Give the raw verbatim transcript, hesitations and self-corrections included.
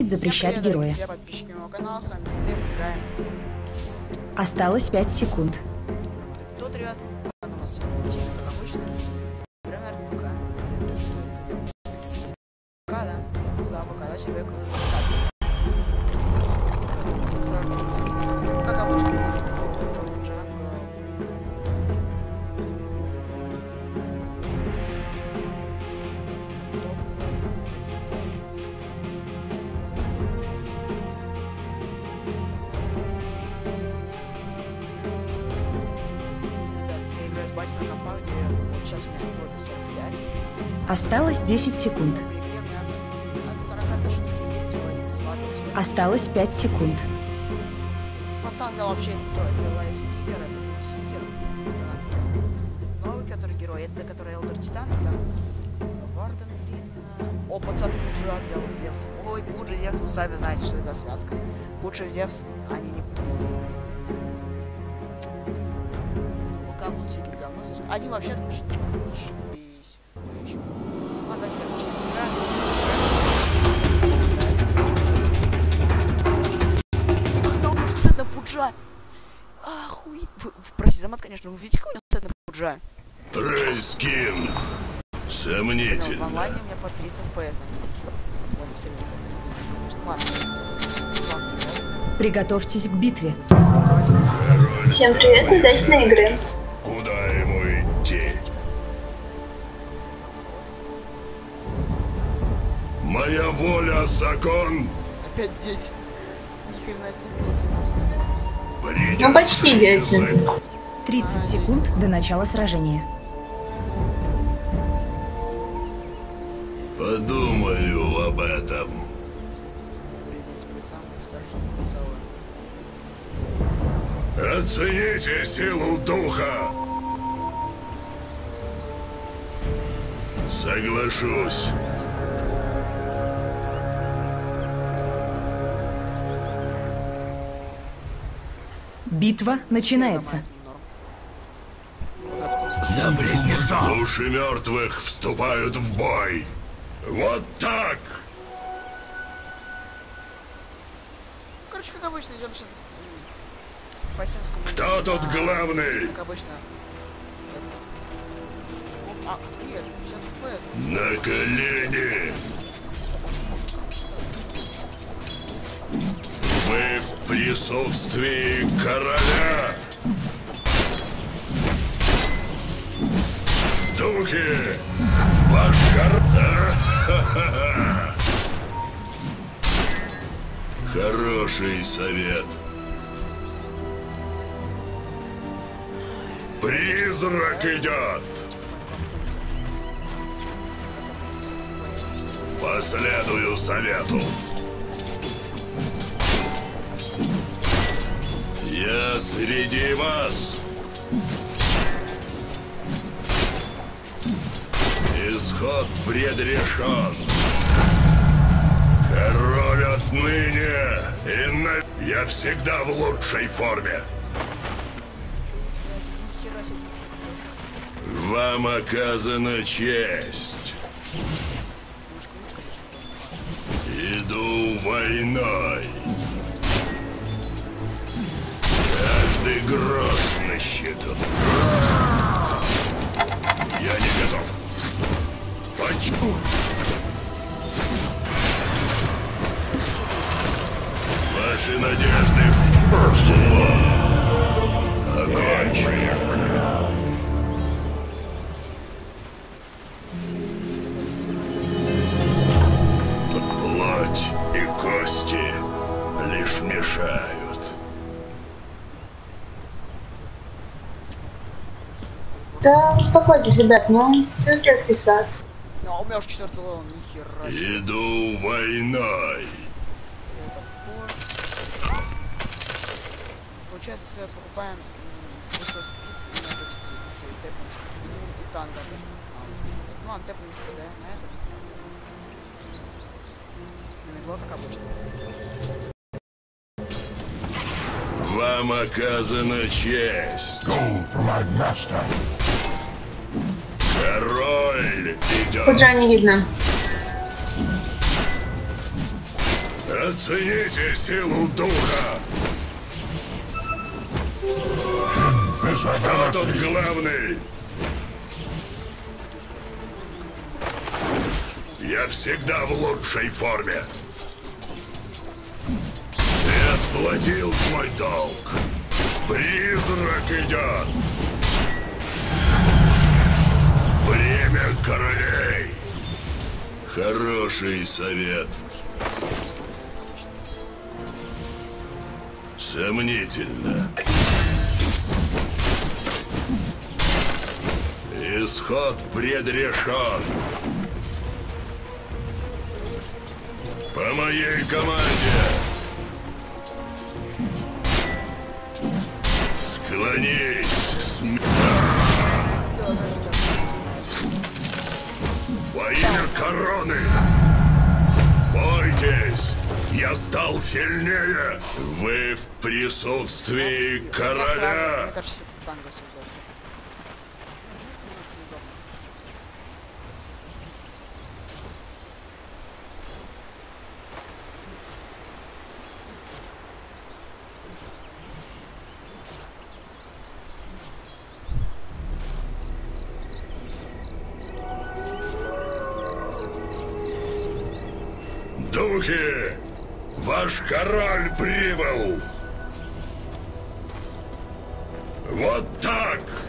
запрещать героя. Осталось пять секунд. Тут, ребят, у нас сейчас как обычно. Прям, наверное, ВК. ВК, да? Ну да, ВК, да, человек записать. Как обычно, Джанго. Батя на компах, где вот сейчас у меня было сорок пять. Осталось десять секунд. От сорока до шестидесяти вроде без лагов все. Осталось пять секунд. Пацан взял вообще это кто? Это лайфстиллер, это Буксикер. Это новый, который герой, это который Элдер Титан, это Варден Лин. О, пацан Пуджа взял Зевс. Ой, Пуджа Зевс, вы сами знаете, что это за связка. Пуджа Зевс, они не победили. Буксикер говно. Один вообще отключит. Зашибись. Ладно, давайте начинать играть. Сет на Пуджа. Охуеть. Прости, Замат, конечно, вы видите, какой у него сет на Пуджа? Рейскин. Сомнительно. В онлайне у меня по тридцать эф пи эс на них. Приготовьтесь к битве. Всем привет, удачной игры. Куда ему идти? Моя воля — закон. Опять дети. Ни хрена себе дети. Ну почти дети. тридцать секунд до начала сражения. Подумаю об этом. Оцените силу духа. Соглашусь. Битва начинается. За близнецов. Души мертвых вступают в бой. Вот так. Короче, как обычно, идем сейчас. Кто тут главный? Как обычно. А, нет, пятьдесят эф пи эс. На колени. Мы в присутствии короля. Духи, ваш кор... Хороший совет. Призрак идет! Последую совету. Я среди вас. Исход предрешен. Король отныне и на... Я всегда в лучшей форме. Вам оказана честь. Иду войной. Каждый грош на счету. Я не готов. Почему? Ваши надежды. Окончено. Плоть и кости лишь мешают. Да, успокойтесь, ребят, ну, это детский сад. Ну, а у меня уже четвертый левел, нихера себе. Иду войной. Получается, покупаем спид и Majesty, все, и тэпнемся, и танк опять. Ну, ладно, тэпнемся тогда на этот. На медло, как обычно. Вам оказана честь. Король идет. Пуджа не видно. Оцените силу духа! Кто тут главный? Я всегда в лучшей форме. Ты отплатил свой долг. Призрак идет. Время королей. Хороший совет. Сомнительно. Исход предрешен. По моей команде. Склонись, см... Во имя короны! Бойтесь! Я стал сильнее! Вы в присутствии Я короля! сразу, мне кажется, танго создал. Духи! Ваш король прибыл! Вот так!